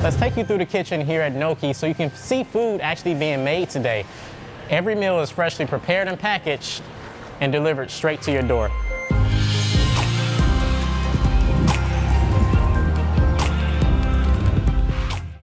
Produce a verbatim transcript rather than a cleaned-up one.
Let's take you through the kitchen here at Noki so you can see food actually being made today. Every meal is freshly prepared and packaged and delivered straight to your door.